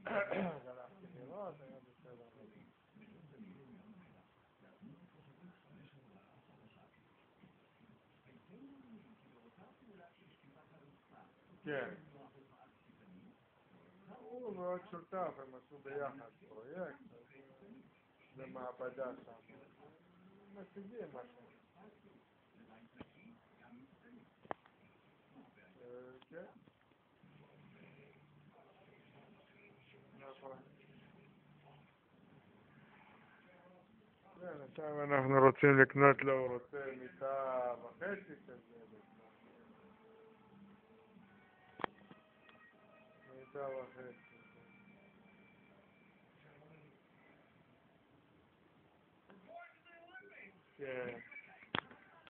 הלכתי לראות, היה בסדר. כן. הוא מאוד שותף, הם עשו ביחד פרויקט במעבדה שם. משיגים משהו. כן. נכון. כן, עכשיו אנחנו רוצים לקנות לו, הוא רוצה מיטה וחצי כזה. מיטה וחצי. כן.